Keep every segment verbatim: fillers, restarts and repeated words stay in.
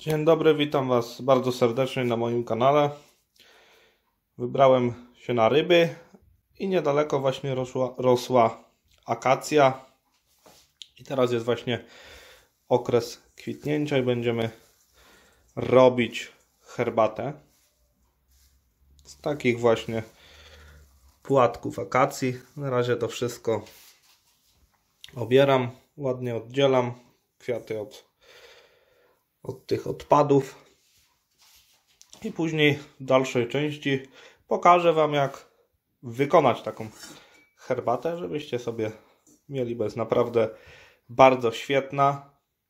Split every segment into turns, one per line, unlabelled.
Dzień dobry, witam Was bardzo serdecznie na moim kanale. Wybrałem się na ryby i niedaleko właśnie rosła, rosła akacja. I teraz jest właśnie okres kwitnięcia i będziemy robić herbatę z takich właśnie płatków akacji. Na razie to wszystko obieram, ładnie oddzielam kwiaty od od tych odpadów i później w dalszej części pokażę Wam, jak wykonać taką herbatę, żebyście sobie mieli, bo jest naprawdę bardzo świetna.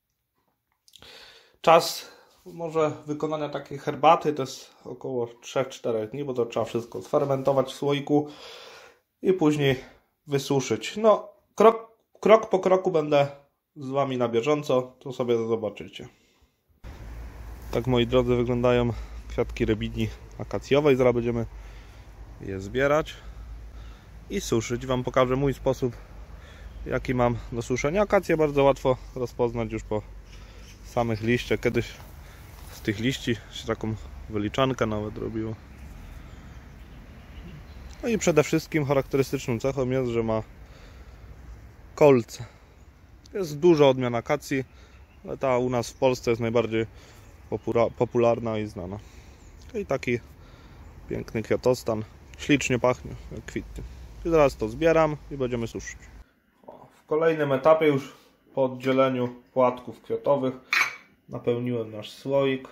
Czas może wykonania takiej herbaty to jest około trzy cztery dni, bo to trzeba wszystko sfermentować w słoiku i później wysuszyć. No, krok, krok po kroku będę z Wami na bieżąco, to sobie zobaczycie. Tak, moi drodzy, wyglądają kwiatki rybini akacjowej. Zaraz będziemy je zbierać i suszyć. Wam pokażę mój sposób, jaki mam do suszenia. Akację bardzo łatwo rozpoznać już po samych liściach. Kiedyś z tych liści się taką wyliczankę nawet robiło. No i przede wszystkim charakterystyczną cechą jest, że ma kolce. Jest dużo odmian akacji, ale ta u nas w Polsce jest najbardziej popularna i znana. I taki piękny kwiatostan. Ślicznie pachnie, jak kwitnie. I zaraz to zbieram i będziemy suszyć. W kolejnym etapie, już po oddzieleniu płatków kwiatowych, napełniłem nasz słoik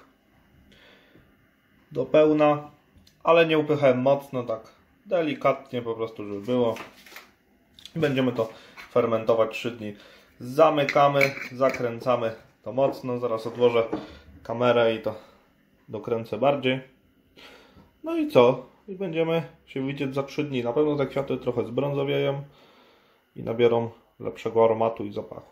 do pełna, ale nie upychałem mocno, tak delikatnie po prostu, żeby było. I będziemy to fermentować trzy dni. Zamykamy, zakręcamy to mocno. Zaraz odłożę kamerę i to dokręcę bardziej. No i co? I będziemy się widzieć za trzy dni. Na pewno te kwiaty trochę zbrązowieją i nabiorą lepszego aromatu i zapachu.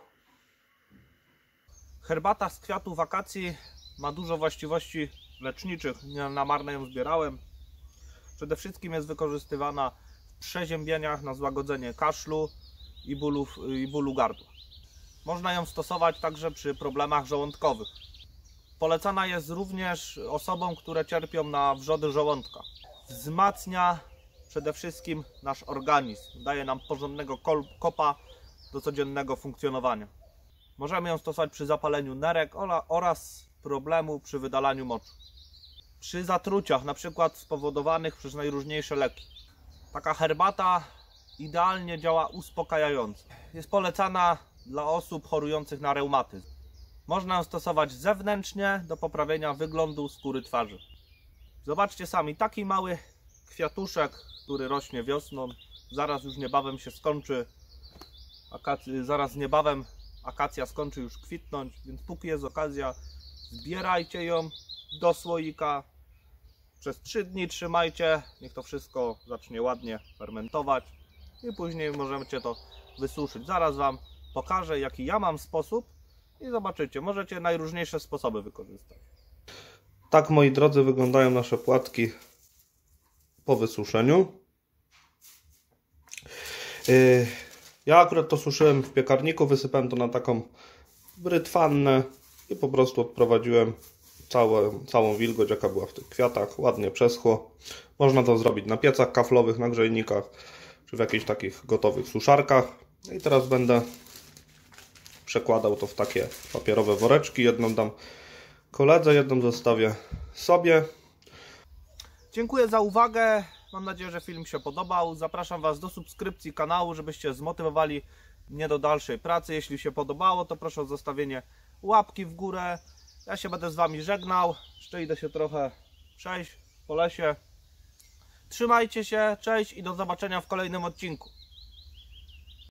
Herbata z kwiatów akacji ma dużo właściwości leczniczych. Nie na marne ją zbierałem. Przede wszystkim jest wykorzystywana w przeziębieniach na złagodzenie kaszlu i bólu, i bólu gardła. Można ją stosować także przy problemach żołądkowych. Polecana jest również osobom, które cierpią na wrzody żołądka. Wzmacnia przede wszystkim nasz organizm. Daje nam porządnego kopa do codziennego funkcjonowania. Możemy ją stosować przy zapaleniu nerek oraz problemu przy wydalaniu moczu. Przy zatruciach, na przykład spowodowanych przez najróżniejsze leki. Taka herbata idealnie działa uspokajająco. Jest polecana dla osób chorujących na reumatyzm. Można ją stosować zewnętrznie do poprawienia wyglądu skóry twarzy. Zobaczcie sami, taki mały kwiatuszek, który rośnie wiosną, zaraz już niebawem się skończy, akac- zaraz niebawem akacja skończy już kwitnąć, więc póki jest okazja, zbierajcie ją do słoika, przez trzy dni trzymajcie, niech to wszystko zacznie ładnie fermentować i później możecie to wysuszyć. Zaraz Wam pokażę, jaki ja mam sposób. I zobaczycie, możecie najróżniejsze sposoby wykorzystać. Tak, moi drodzy, wyglądają nasze płatki po wysuszeniu. Yy, ja akurat to suszyłem w piekarniku, wysypałem to na taką brytwannę i po prostu odprowadziłem całą, całą wilgoć, jaka była w tych kwiatach. Ładnie przeschło. Można to zrobić na piecach kaflowych, na grzejnikach, czy w jakichś takich gotowych suszarkach. I teraz będę przekładał to w takie papierowe woreczki. Jedną dam koledze, jedną zostawię sobie. Dziękuję za uwagę. Mam nadzieję, że film się podobał. Zapraszam Was do subskrypcji kanału, żebyście zmotywowali mnie do dalszej pracy. Jeśli się podobało, to proszę o zostawienie łapki w górę. Ja się będę z Wami żegnał. Jeszcze idę się trochę przejść po lesie. Trzymajcie się, cześć i do zobaczenia w kolejnym odcinku.